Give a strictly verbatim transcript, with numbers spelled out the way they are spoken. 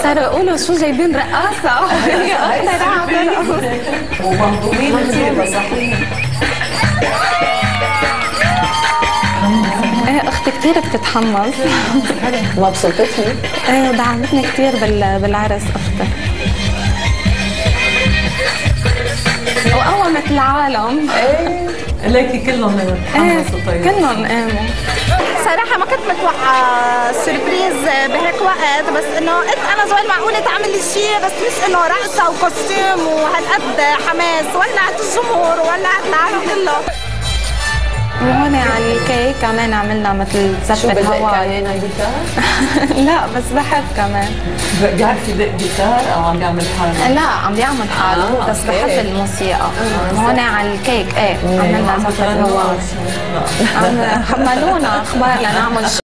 صاروا يقولوا شو جايبين رقاصة. هي أكثر عم ترقص. ومهضومين كثير صحيح. ايه اختي كثير بتتحمس. مبسوطتني؟ ايه ودعمتني كثير بالعرس اختي. وقومت العالم. ايه ليكي كلهم تحمسوا. طيب كلهم قاموا. صراحة ما كنت متوقعة سربريز بهيك وقت، بس انه قلت انا زويل معقولة تعمل لي شيء، بس مش انه رقصة وكوستيم وهالقد حماس. ولعت الجمهور وولعت العالم كله. وهون على الكيك كمان عملنا مثل زفة هواء. علينا جيتار؟ لا بس بحب كمان. بيعرف يدق جيتار او عم بيعمل حاله؟ لا عم بيعمل حاله آه، بس بحب الموسيقى. آه، هون على الكيك ايه عملنا زفة هواء. حملونا اخبار لنعمل